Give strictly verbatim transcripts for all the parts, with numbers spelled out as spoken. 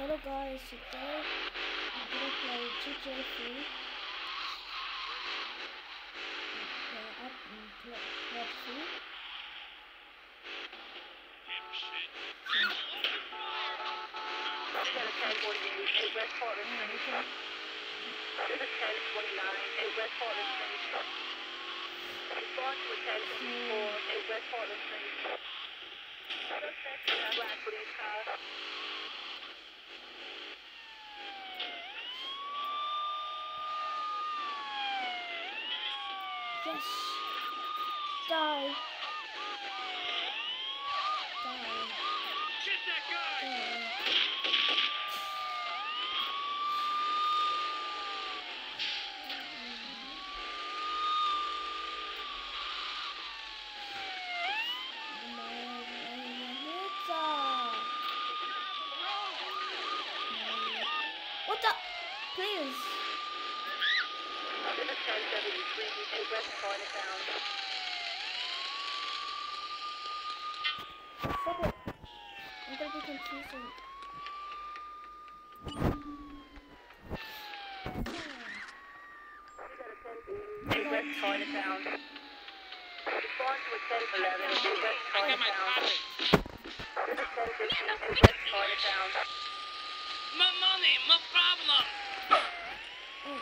Hello guys, today I'm gonna play G T A three. Play up in Plot three. ten forty-eight in West Portland Street. This is ten twenty-nine in West Portland Street. Respond to a ten fifty-four in West Portland Street. Suspect in a black police car. Yes! Die! Die! Get that guy! Die! What the? Please! This is ten seventy-three in West Chinatown. Stop it! I'm gonna be confusing. In West Chinatown. Respond to a ten eleven in West I got my Chinatown. copy. This is ten fifteen in West Chinatown. My money, my problem. Oh,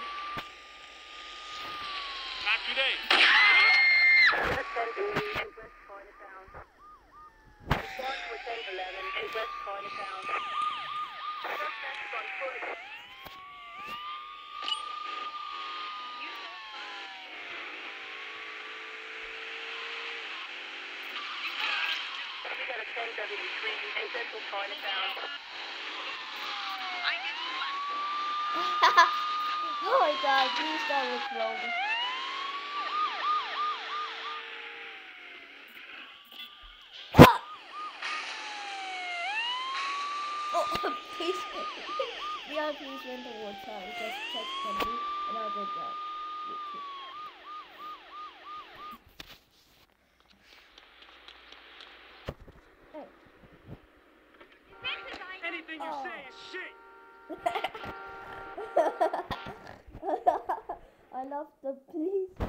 Not today. This is ten fifteen in West Chinatown. Respond to a ten eleven in West Chinatown. Suspect on foot. We got a ten seventy-three in Central Chinatown. oh my god, please start with Rogue. Ah! Oh, please. Yeah, please win the war time. Just text me and I'll get that. YouTube. Hey. Anything you Oh. say is shit. I love the please.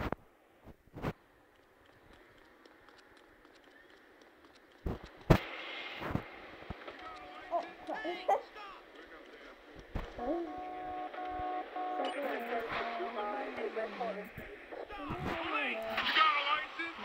Oh, crap. Oh. Police, you got a license?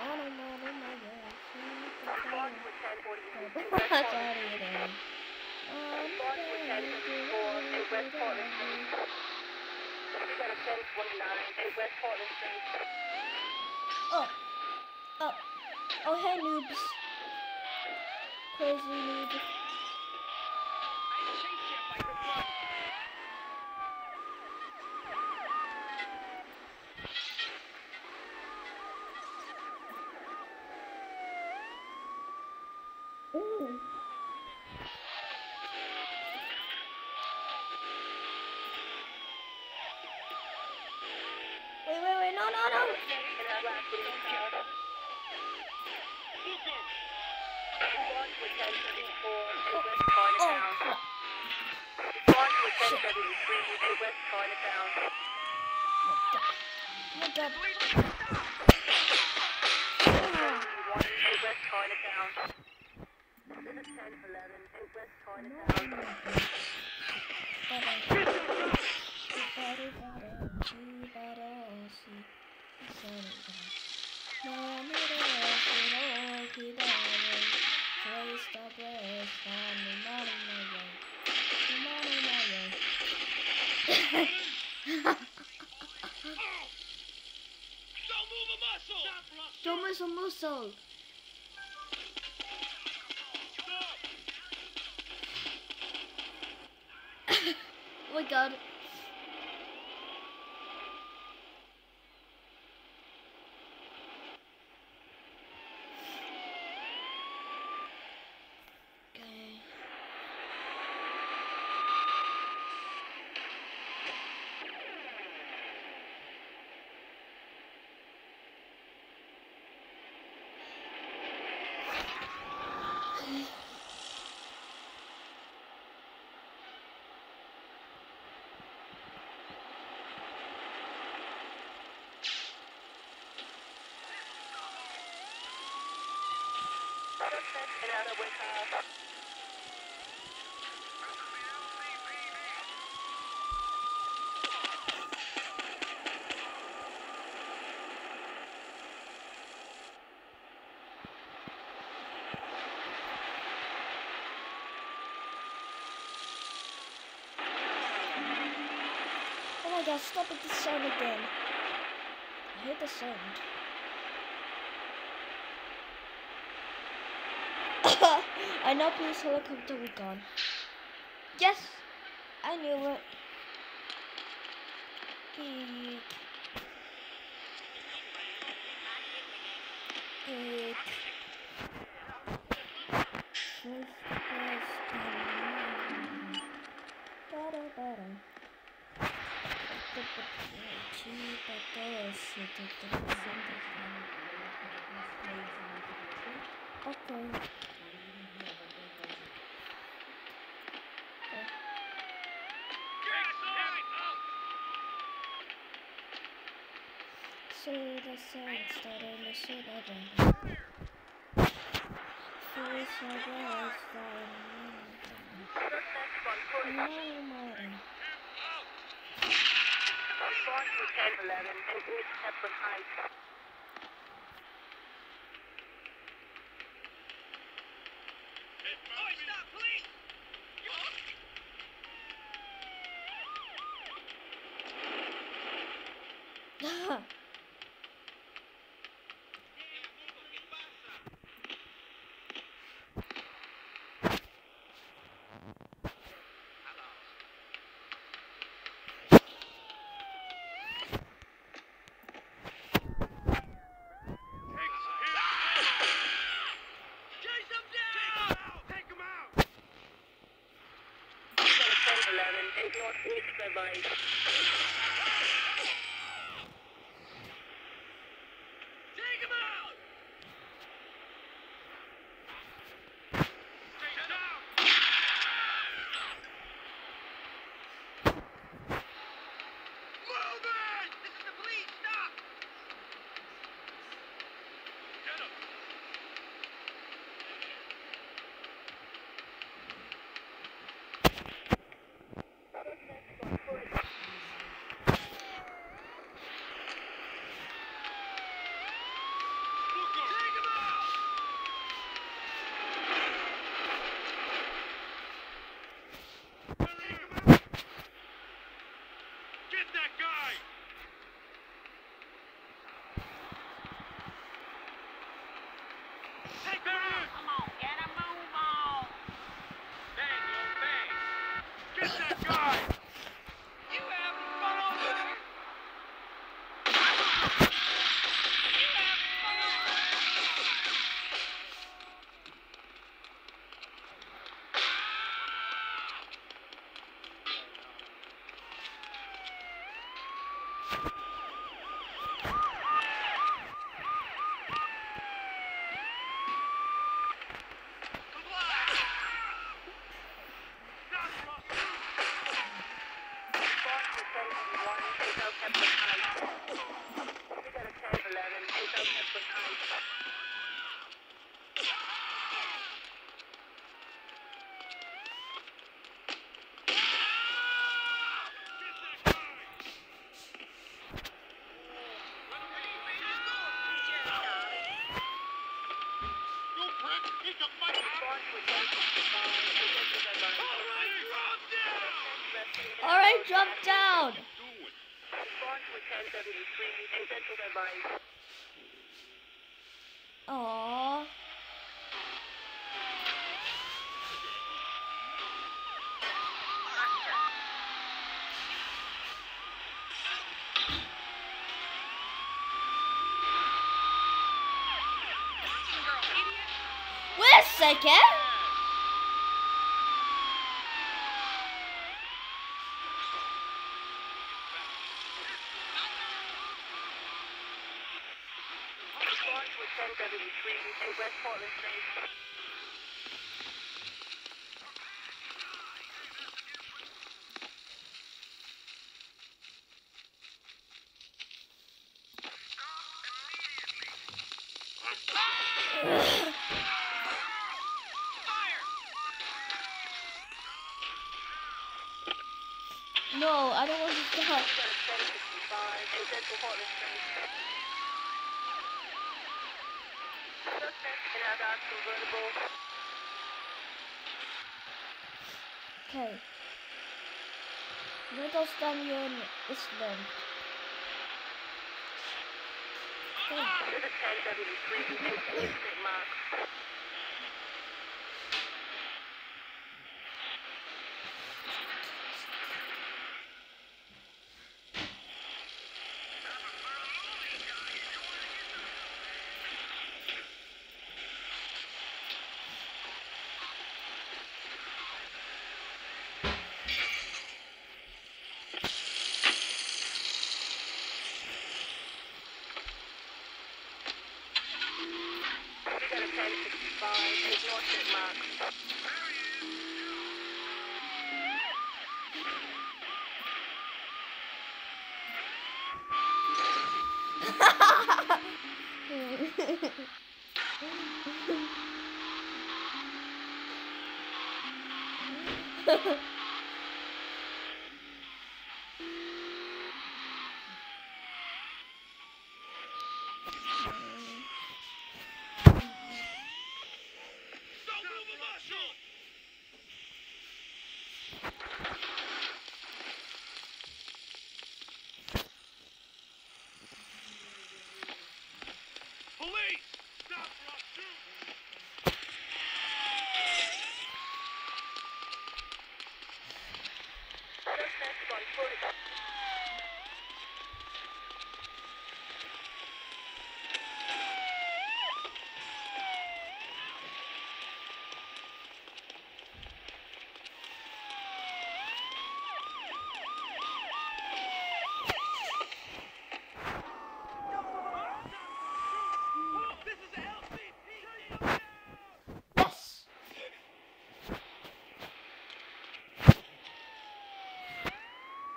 Respond to a ten forty-eight in West Portland. Respond to a ten fifty-four in West Portland Street. We got a ten twenty-nine in West Portland Street. Oh, oh, oh, hey noobs, crazy noob. I chased you like a bug. Ooh. Wait, wait, wait, no, no, no. In our last police car. Look up. Respond to a ten seventy-four in Oh, West oh, Chinatown. crap. Respond to a ten seventy-three in West Chinatown. Oh, God. Oh, God. seventy-one in West Chinatown. This is ten eleven in West Chinatown. Don't move a muscle. Stop, Russ. Don't miss a muscle. Stop. Oh my god. Okay. Suspect in Alloway car. Oh my gosh, stop with the sound again. I hate the sound. I know police helicopter was gone. Yes! I knew it. Eek. Eek. First class time. Ba-da-ba-da. Okay. So the sun started to shoot again. Face my glass flying. No more. Response to ten eleven and East Hepburn Heights. Oh, stop, please! Chase him down! Take him out! ten eleven and Northeast Rabbi. Take him out! Stay down! Move it! This is the police! Stop! Get him! Take him out! Get that guy! Take him out! Come on, get him, move on! Bang, yo, bang! Get that guy! You having fun over there? You having fun over there? Alright, drop down. Aww. Wait a second. ten seventy-three in West Portland Place. No, I don't want to stop. You got a ten sixty-five in Central Portland Street. Suspect in our Dodge convertible. Okay. Let us stand here in Iceland. Okay. This is ten seventy-three in Saint Mark. You got a ten sixty-five in North Saint Mark. Don't move a muscle! Police! Stop or I'll shoot! Suspect on foot. This is a L C P! Yes.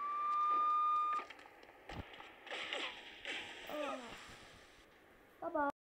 Oh. Bye bye.